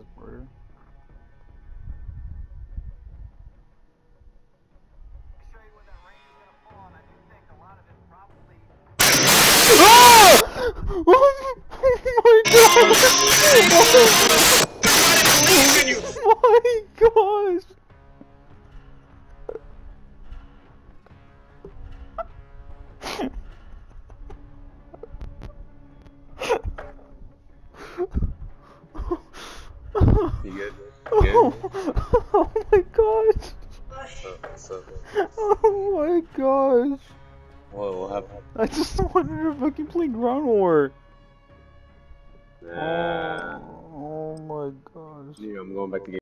this part. Oh my god! Oh my gosh! You good? Oh my gosh! What's up? Oh my gosh! What happened? I just wanted to fucking play Ground War. Nah. Oh my gosh. Yeah, I'm going back to